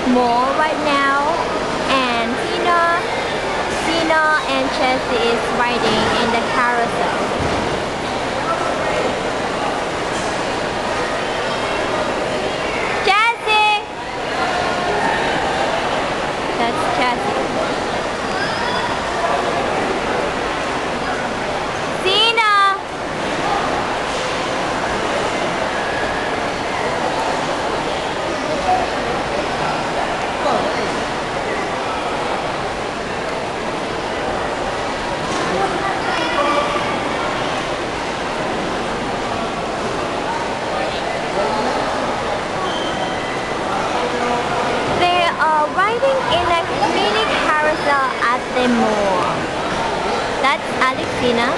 mall right now, and Tina and Chelsea is riding in the carousel. Chelsea! That's Chelsea. Tina! Riding in a mini carousel at the mall. That's Alexina.